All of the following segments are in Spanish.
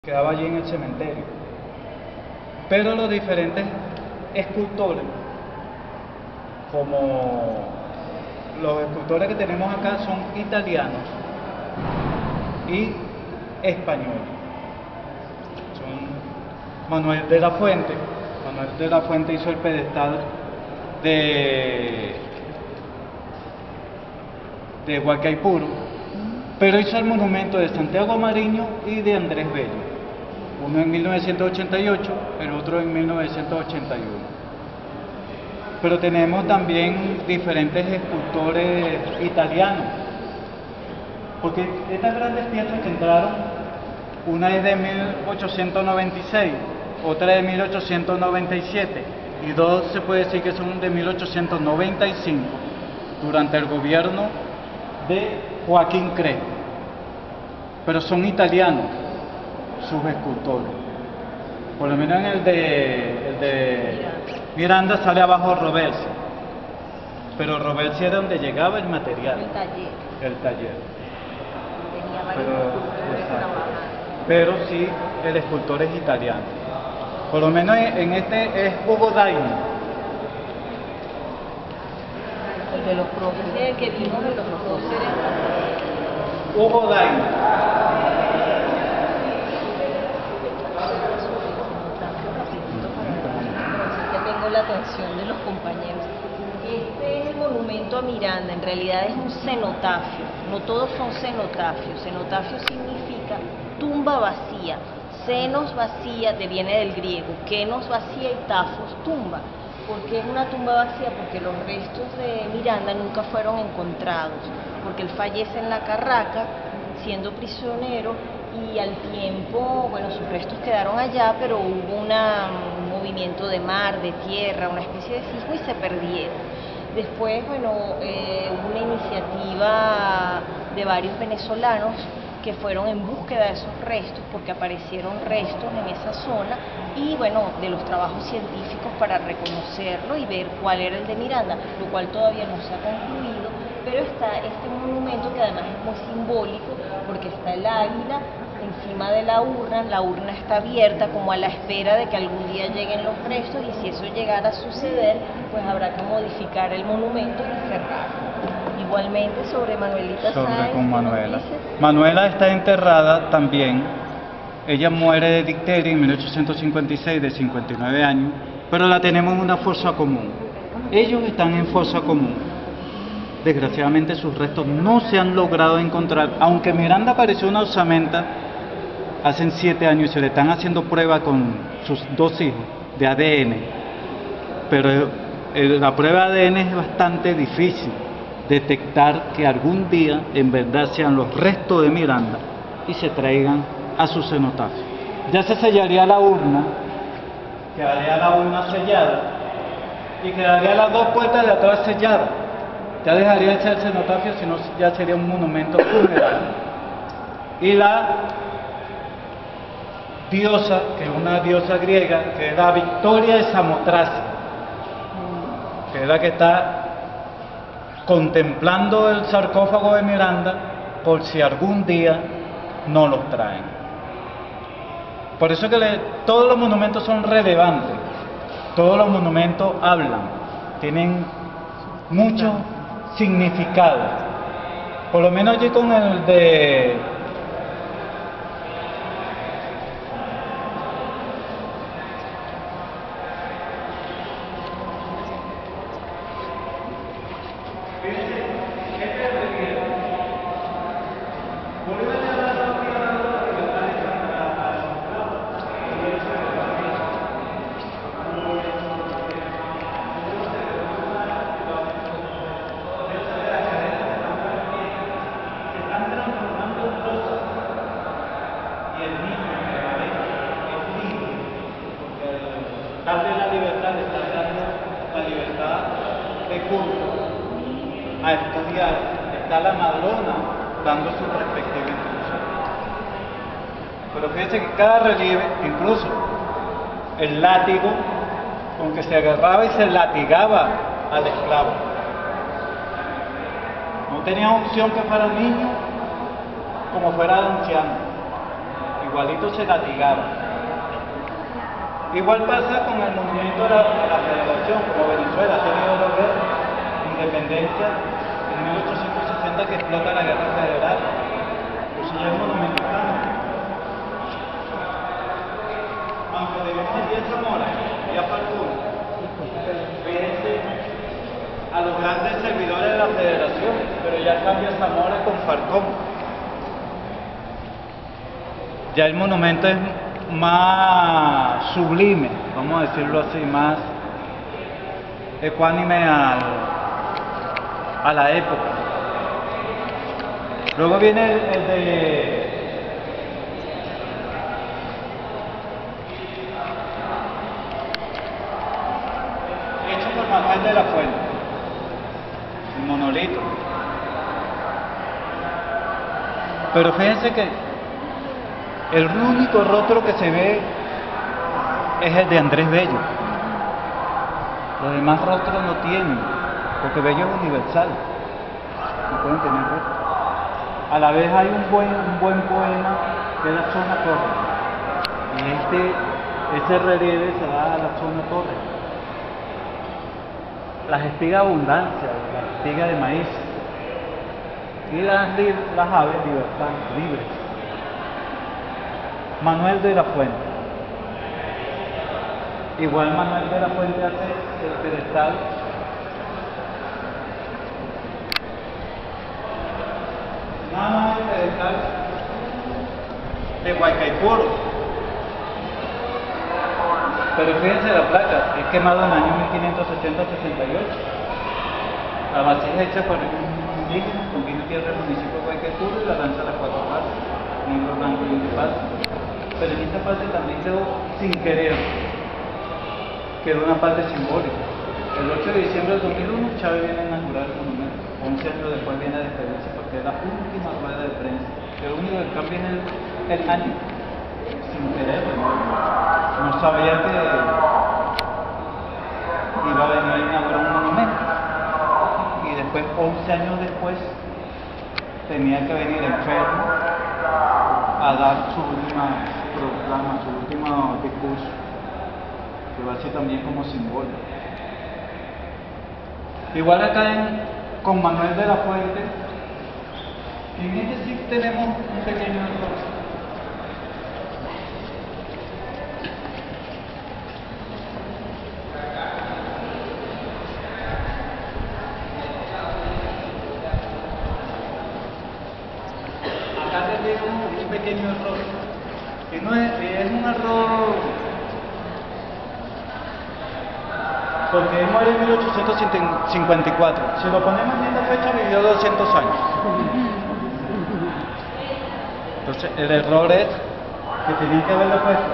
Quedaba allí en el cementerio. Pero los diferentes escultores, como los escultores que tenemos acá, son italianos y españoles. Son Manuel de la Fuente. Manuel de la Fuente hizo el pedestal de Huaycaipuro, pero hizo el monumento de Santiago Mariño y de Andrés Bello. Uno en 1988, el otro en 1981. Pero tenemos también diferentes escultores italianos, porque estas grandes piezas que entraron, una es de 1896, otra de 1897, y dos se puede decir que son de 1895, durante el gobierno de Joaquín Crespo. Pero son italianos sus escultores. Por lo menos en el de Miranda sale abajo Roversi, pero Roversi era donde llegaba el material, el taller. Tenía varios escultores trabajando. Pero sí, el escultor es italiano. Por lo menos en este es Ugo Daini. El de los próceres. El que vimos de los próceres. Ugo Daini. La atención de los compañeros. Este es el monumento a Miranda, en realidad es un cenotafio, no todos son cenotafios. Cenotafio significa tumba vacía, cenos vacía, viene del griego, kenos vacía y tafos tumba. ¿Por qué es una tumba vacía? Porque los restos de Miranda nunca fueron encontrados, porque él fallece en la Carraca siendo prisionero y al tiempo, bueno, sus restos quedaron allá, pero hubo un movimiento de mar, de tierra, una especie de sismo y se perdieron. Después, bueno, hubo una iniciativa de varios venezolanos que fueron en búsqueda de esos restos, porque aparecieron restos en esa zona, y bueno, de los trabajos científicos para reconocerlo y ver cuál era el de Miranda, lo cual todavía no se ha concluido, pero está este monumento que además es muy simbólico, porque está el águila encima de la urna está abierta como a la espera de que algún día lleguen los restos, y si eso llegara a suceder, pues habrá que modificar el monumento y cerrarlo. Igualmente sobre Manuelita Sáenz, con Manuela. Manuela está enterrada también. Ella muere de difteria en 1856, de 59 años, pero la tenemos en una fosa común. Ellos están en fosa común. Desgraciadamente sus restos no se han logrado encontrar, aunque Miranda apareció una osamenta hace 7 años y se le están haciendo pruebas con sus 2 hijos de ADN, pero la prueba de ADN es bastante difícil detectar que algún día en verdad sean los restos de Miranda y se traigan a su cenotafio. Ya se sellaría la urna, quedaría la urna sellada y quedaría las 2 puertas de atrás selladas. Ya dejaría de ser cenotafio, sino ya sería un monumento funerario. Y la diosa, que es una diosa griega, que es la Victoria de Samotracia, que es la que está contemplando el sarcófago de Miranda por si algún día no los traen. Por eso que todos los monumentos son relevantes, todos los monumentos hablan, tienen mucho significado. Por lo menos allí con el de darle la libertad, de estar dando la libertad de culto, a estudiar. Está la Madrona dando su respectiva instrucción. Pero fíjense que cada relieve, incluso el látigo con que se agarraba y se latigaba al esclavo, no tenía opción que fuera niño como fuera anciano. igualito se latigaba. Igual pasa con el movimiento de la federación, como Venezuela ha tenido dos guerras, independencia en 1860 que explota la guerra federal, pues ya el monumento cambia. Aunque tenemos aquí a Zamora y a Falcón, fíjense a los grandes servidores de la federación, pero ya cambia Zamora con Falcón. Ya el monumento es más sublime, vamos a decirlo así, más ecuánime a la época. Luego viene el de hecho por Manuel de la Fuente, el monolito. Pero fíjense que el único rostro que se ve es el de Andrés Bello. Los demás rostros no tienen, porque Bello es universal. No pueden tener rostro. A la vez hay un buen poema que es la zona torre. Y ese relieve se da a la zona torre. Las espigas abundancia, las espigas de maíz. Y las aves libertad, libres. Manuel de la Fuente. Igual Manuel de la Fuente hace el pedestal nada más el pedestal de Guaycaipuro. Pero fíjense la placa, es quemado en el año 1570-68. La vasija hecha por un indígena con vino y tierra del municipio de Guaycaipuro y la lanza a las 4 partes, negro, blanco y un palco. Pero en esta parte también quedó sin querer, quedó una parte simbólica. El 8 de diciembre del 2001 Chávez viene a inaugurar el monumento. 11 años después viene a despedirse porque es la última rueda de prensa. Lo único que cambia es el año. Sin querer, no sabía que iba a venir a inaugurar un monumento. Y después, 11 años después, tenía que venir enfermo a dar su última proclama, su último discurso, que va a ser también como simbólico. Igual acá con Manuel de la Fuente, en este sí tenemos un pequeño error. Acá tenemos un pequeño error, que no es un error porque él muere en 1854. Si lo ponemos en esta fecha, vivió 200 años. Entonces, el error es que tenían que haberlo puesto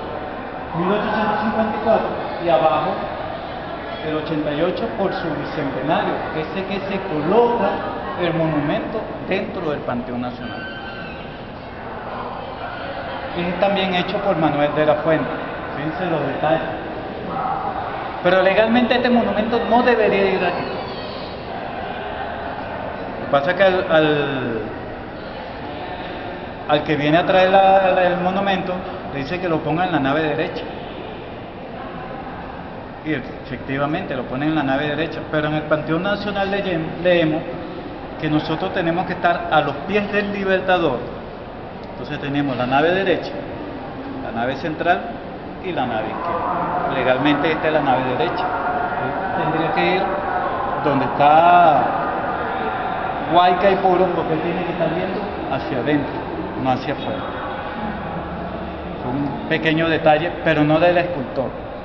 1854 y abajo el 88 por su bicentenario, ese que se coloca el monumento dentro del Panteón Nacional. Y es también hecho por Manuel de la Fuente. Fíjense los detalles. Pero legalmente este monumento no debería ir aquí. Lo que pasa es que al que viene a traer el monumento le dice que lo ponga en la nave derecha. Y efectivamente lo pone en la nave derecha. Pero en el Panteón Nacional leemos que nosotros tenemos que estar a los pies del Libertador. Entonces tenemos la nave derecha, la nave central y la nave izquierda. Legalmente esta es la nave derecha. Tendría que ir donde está Guaycaipuro, porque él tiene que estar viendo hacia adentro, no hacia afuera. Es un pequeño detalle, pero no del escultor.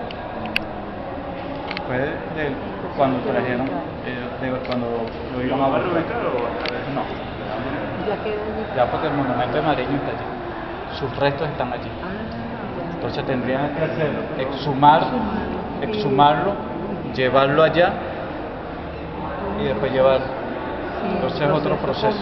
Fue cuando trajeron, cuando lo iban a ver. No. Ya porque el monumento de Mariño está allí. Sus restos están allí. Entonces tendrían que hacerlo, exhumarlo, llevarlo allá y después llevarlo. Entonces es otro proceso.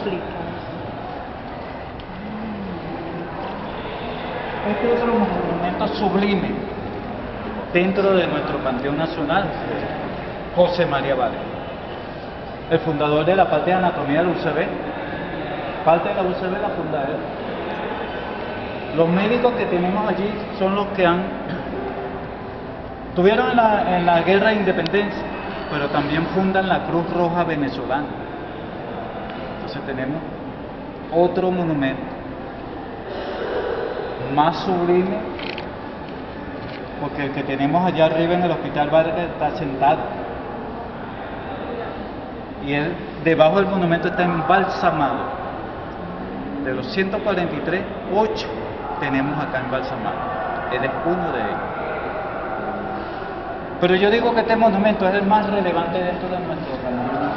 Este es otro monumento sublime dentro de nuestro Panteón Nacional, José María Vale, el fundador de la parte de anatomía de la UCB. Parte de la UCB la funda él. Los médicos que tenemos allí son los que tuvieron en la guerra de independencia, pero también fundan la Cruz Roja venezolana. Entonces tenemos otro monumento más sublime, porque el que tenemos allá arriba en el Hospital Vargas está sentado, y él debajo del monumento está embalsamado. De los 143, 8 tenemos acá embalsamados. Él es uno de ellos. Pero yo digo que este monumento es el más relevante dentro de nuestro país.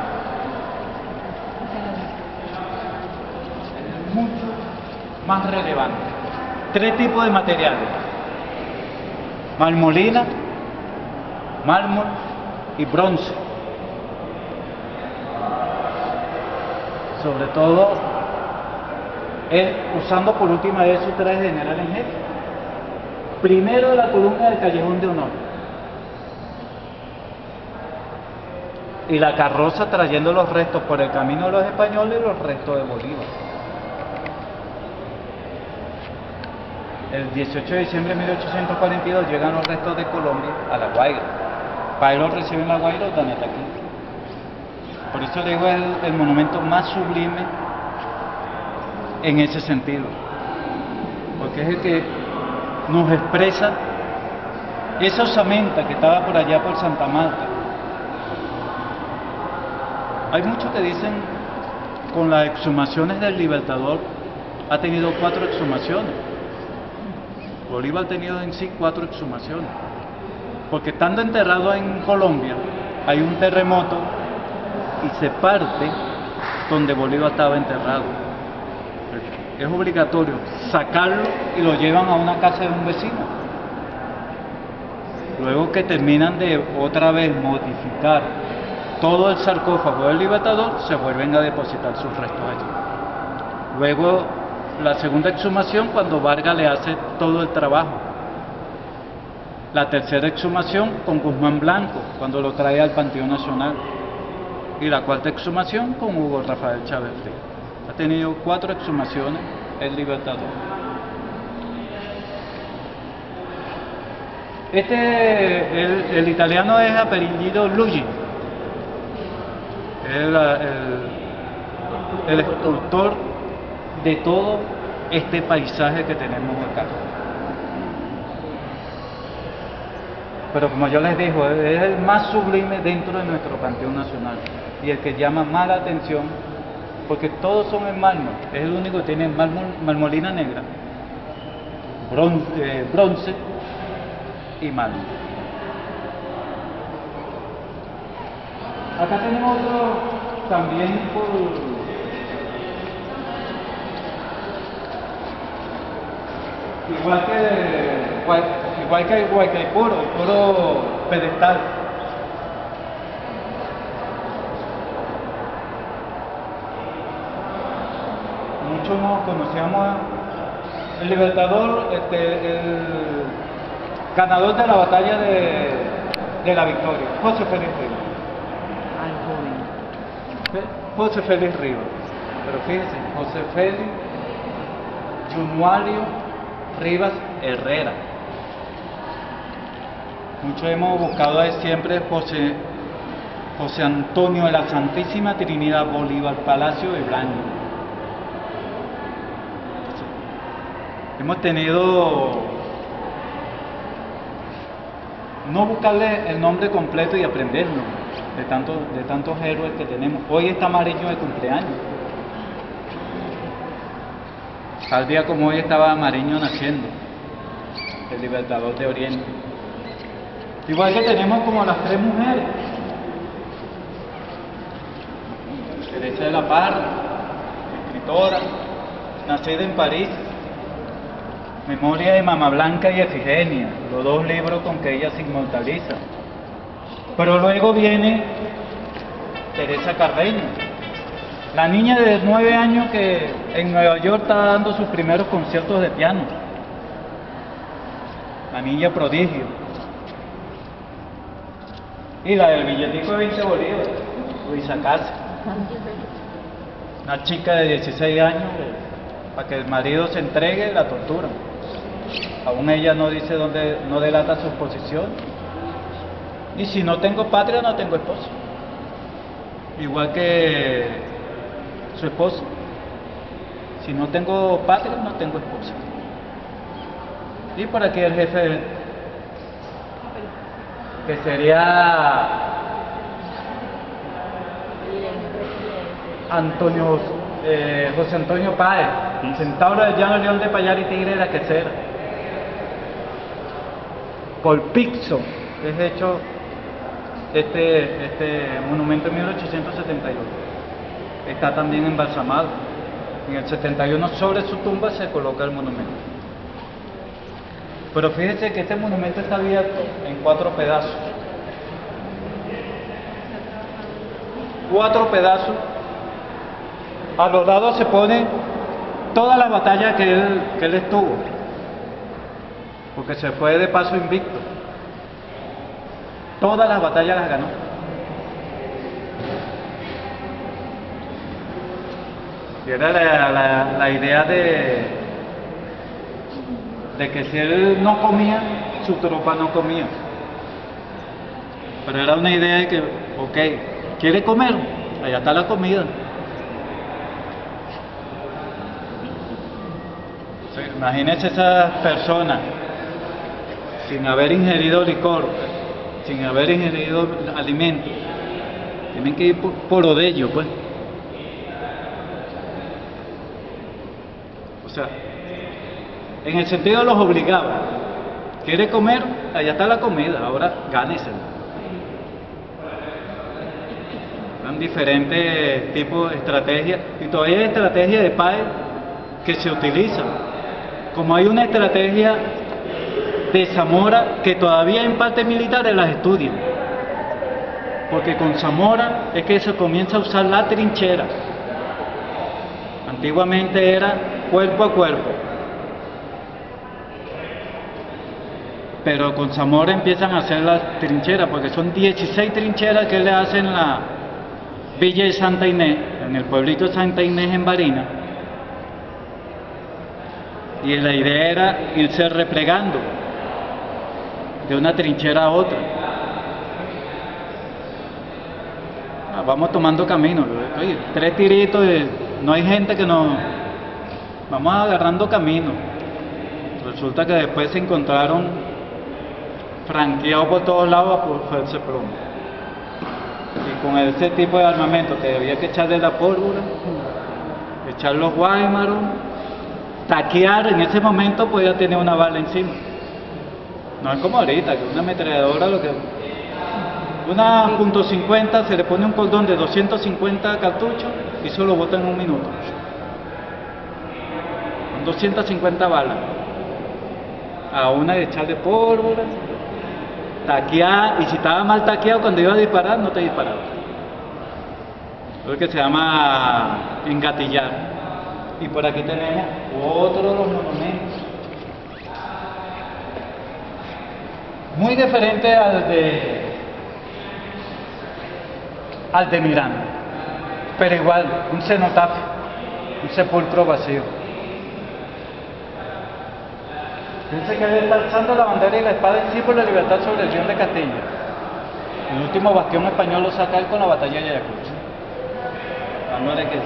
Es mucho más relevante. 3 tipos de materiales: marmolina, mármol y bronce. Sobre todo él usando por última vez su traje de general en jefe. Primero la columna del Callejón de Honor y la carroza trayendo los restos por el camino de los españoles y los restos de Bolívar. El 18 de diciembre de 1842 llegan los restos de Colombia a La Guaira. Para él los reciben La Guaira o Daneta aquí. Por eso le digo el monumento más sublime en ese sentido, porque es el que nos expresa esa osamenta que estaba por allá por Santa Marta. Hay muchos que dicen, con las exhumaciones del Libertador ha tenido 4 exhumaciones. Bolívar ha tenido en sí 4 exhumaciones, porque estando enterrado en Colombia hay un terremoto y se parte donde Bolívar estaba enterrado. Es obligatorio sacarlo y lo llevan a una casa de un vecino. Luego que terminan de otra vez modificar todo el sarcófago del Libertador, se vuelven a depositar sus restos allí. Luego la segunda exhumación, cuando Vargas le hace todo el trabajo. La tercera exhumación con Guzmán Blanco, cuando lo trae al Panteón Nacional. Y la cuarta exhumación con Hugo Rafael Chávez Frías. Ha tenido 4 exhumaciones el Libertador. El italiano es apellido Luigi, el escultor de todo este paisaje que tenemos acá. Pero como yo les digo, es el más sublime dentro de nuestro Panteón Nacional y el que llama más la atención, porque todos son en mármol. Es el único que tiene marmolina negra, bronce y mármol. Acá tenemos otro también igual que el Guaycaipuro, el puro pedestal. Muchos no conocíamos el Libertador, el ganador de la batalla de la Victoria, José Félix Rivas. José Félix Rivas. Pero fíjense, José Félix Junuario Rivas Herrera. Muchos hemos buscado a siempre José Antonio de la Santísima Trinidad Bolívar Palacio de Blanco. Hemos tenido no buscarle el nombre completo y aprenderlo de tantos héroes que tenemos. Hoy está Mariño de cumpleaños. Tal día como hoy estaba Mariño naciendo, el Libertador de Oriente. Igual que tenemos como las 3 mujeres: Teresa de la Parra, escritora, nacida en París. Memoria de Mama Blanca y Efigenia, los 2 libros con que ella se inmortaliza. Pero luego viene Teresa Carreño, la niña de 9 años que en Nueva York está dando sus primeros conciertos de piano. La niña prodigio. Y la del billetico de 20 bolívares, Luisa Casa. Una chica de 16 años para que el marido se entregue, la torturan. Aún ella no dice dónde, no delata su posición. Y si no tengo patria, no tengo esposo. Igual que su esposo. Si no tengo patria, no tengo esposa. Y por aquí el jefe, que sería José Antonio Páez, centauro del llano León de Payar y tigre de la Quesera. Colpixo es hecho este monumento en 1871. Está también embalsamado. En el 71 sobre su tumba se coloca el monumento. Pero fíjense que este monumento está abierto en 4 pedazos. 4 pedazos. A los lados se pone toda la batalla que él estuvo, porque se fue de paso invicto. Todas las batallas las ganó. Y era la idea de que si él no comía, su tropa no comía. Pero era una idea de que, ok, ¿quiere comer? Allá está la comida. Imagínense esas personas sin haber ingerido licor, sin haber ingerido alimentos, tienen que ir por odello, pues. O sea, en el sentido los obligaba. ¿Quiere comer? Allá está la comida, ahora gánesela. Eran diferentes tipos de estrategias, y todavía hay estrategias de paz que se utilizan. Como hay una estrategia de Zamora que todavía en parte militares las estudian, porque con Zamora es que se comienza a usar la trinchera. Antiguamente era cuerpo a cuerpo, pero con Zamora empiezan a hacer las trincheras, porque son 16 trincheras que le hacen la Villa de Santa Inés, en el pueblito de Santa Inés en Barinas. Y la idea era irse replegando de una trinchera a otra. Vamos tomando camino. Oye, 3 tiritos, no hay gente que nos... Vamos agarrando camino. Resulta que después se encontraron franqueados por todos lados por ese plomo. Y con ese tipo de armamento que había que echarle la pólvora, echar los guaymaros, taquear. En ese momento podía tener una bala encima. No es como ahorita, que una ametralladora, una .50 se le pone un cordón de 250 cartuchos y solo bota en 1 minuto. Con 250 balas. A una de echarle pólvora, taquear, y si estaba mal taqueado, cuando iba a disparar, no te disparaba. Es lo que se llama engatillar. Y por aquí tenemos otro de los monumentos, muy diferente al de Miranda, pero igual, un cenotafio, un sepulcro vacío. Fíjense que él está alzando la bandera y la espada en sí por la libertad sobre el León de Castilla. El último bastión español lo saca él con la batalla de Ayacucho. Dándole que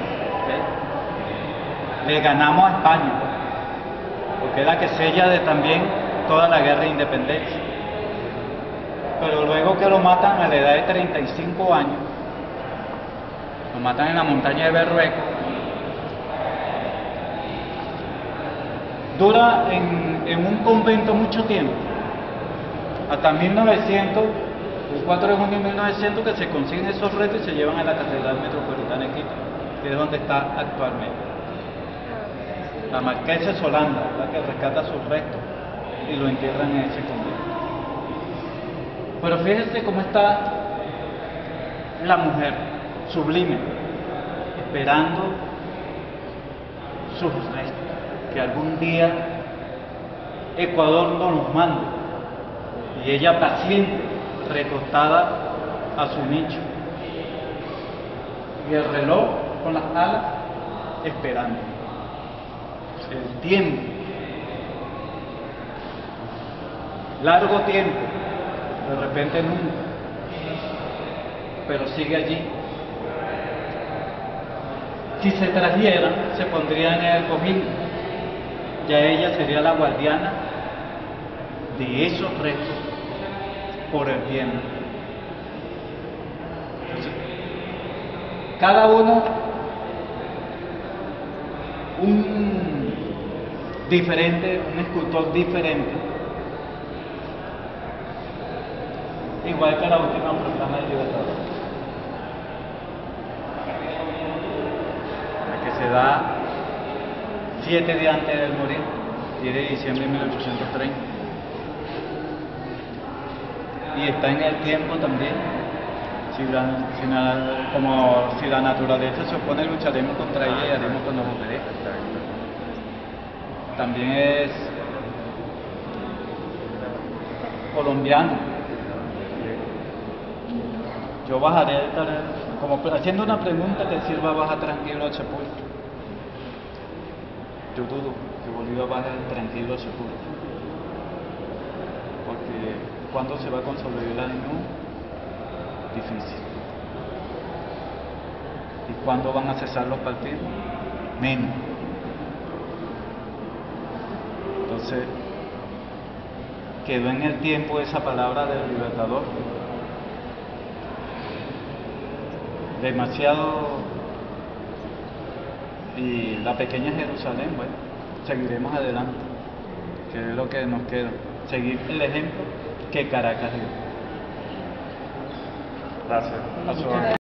le ganamos a España, porque es la que sella también toda la guerra de independencia. Pero luego que lo matan a la edad de 35 años, lo matan en la montaña de Berrueco, dura en un convento mucho tiempo, hasta 1900, el 4 de junio de 1900, que se consiguen esos restos y se llevan a la Catedral Metropolitana de Quito, que es donde está actualmente. La marquesa Solanda, la que rescata sus restos y lo entierran en ese convento. Pero fíjense cómo está la mujer, sublime, esperando sus restos, que algún día Ecuador no los mande, y ella paciente, recostada a su nicho, y el reloj con las alas esperando. el tiempo, largo tiempo, de repente nunca, pero sigue allí. Si se trajera, se pondría en el cojín, ya ella sería la guardiana de esos restos por el tiempo. Entonces, cada uno un diferente, un escultor diferente, igual que la última proclama del Libertador, la que se da 7 días antes de morir, 10 de diciembre de 1830, y está en el tiempo también. Como si la naturaleza se opone, lucharemos contra ella y haremos que nos obedezca. También es colombiano. Yo bajaré, como haciendo una pregunta que sirva, baja tranquilo al sepulcro. Yo dudo que Bolívar baje tranquilo al sepulcro, porque ¿cuándo se va a consolidar en un? Difícil. ¿Y cuándo van a cesar los partidos? Menos. Entonces, quedó en el tiempo esa palabra del Libertador. Demasiado. Y la pequeña Jerusalén, bueno, seguiremos adelante, que es lo que nos queda. Seguir el ejemplo que Caracas dio. Gracias.